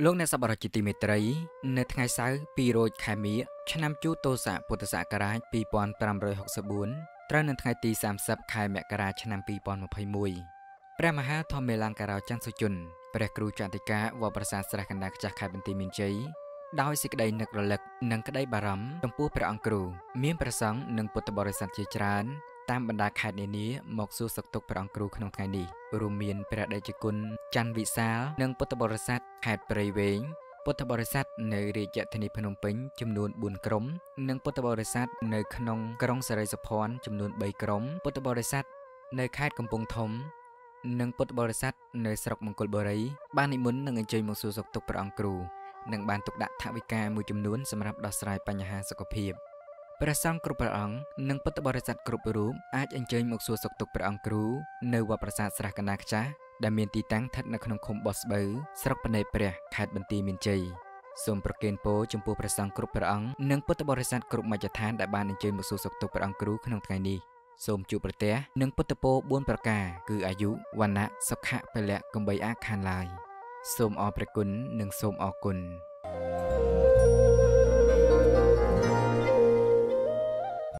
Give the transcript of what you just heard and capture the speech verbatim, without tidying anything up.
លោកអ្នកសប្បុរសជាទីមេត្រីនៅថ្ងៃសៅរ៍ពីររោចខែមីឆ្នាំជូតោស័កពុទ្ធសករាជពីរពាន់ប្រាំរយហកសិបបួនត្រូវនៅថ្ងៃទីសាមសិបខែមករាឆ្នាំពីរពាន់ម្ភៃមួយព្រះមហាធម្មមេឡង្ការោច័ន្ទសុជនព្រះគ្រូចន្ទិកាវត្តប្រាសាទស្រះកណ្ដាលខ្ចាស់ខេត្តបន្ទាយមានជ័យដោយសេចក្តីនឹករលឹកនិងក្តីបារម្ភចំពោះព្រះអង្គគ្រូមានព្រះសង្ឃនិងពុទ្ធបរិស័ទជាច្រើនតាមបណ្ដាខេត្តនានាមកសួរសុខទុក្ខព្រះអង្គគ្រូក្នុងថ្ងៃនេះរួមមានព្រះតេជគុណច័ន្ទវិសាលនិងពុទ្ធបរិស័ទខេត្តព្រៃវែងពុទ្ធបរិស័ទនៅរាជធានីភ្នំពេញចំនួនបួនក្រុមនិងពុទ្ធបរិស័ទនៅក្នុងក្រុងសិរីសុភ័ណ្ឌចំនួនបីក្រុមពុទ្ធបរិស័ទនៅខេត្តកំពង់ធំនិងពុទ្ធបរិស័ទនៅស្រុកមង្គលបុរីបាននិមន្តនិងអញ្ជើញមកសួរសុខទុក្ខព្រះអង្គគ្រូនិងបានទុកដាក់ថវិកាមួយចំនួនសម្រាប់ដោះស្រាយបញ្ហាសុខភាពព្រះសង្ឃគ្រប់ព្រះអង្គនិងពុទ្ធបរិស័ទគ្រប់រូបអាចអញ្ជើញមកសួរសុខទុក្ខព្រះអង្គគ្រូនៅវត្តប្រាសាទស្រះកណ្ដាលខ្ចាស់ដែលមានទីតាំងស្ថិតនៅក្នុងឃុំបោះស្បូវស្រុកភ្នំព្រះខេត្តបន្ទាយមានជ័យសូមប្រគេនពរចំពោះព្រះសង្ឃគ្រប់ព្រះអង្គនិងពុទ្ធបរិស័ទគ្រប់មជ្ឈដ្ឋានដែលបានអញ្ជើញមកសួរសុខទុក្ខព្រះអង្គគ្រូក្នុងថ្ងៃនេះសូមជួបប្រទះនិងពុទ្ធពរបួនប្រការគឺអាយុវណ្ណៈសុខៈពលៈកំបីអាខានឡើយសូមអរព្រះគុណនិងសូមអរគុណ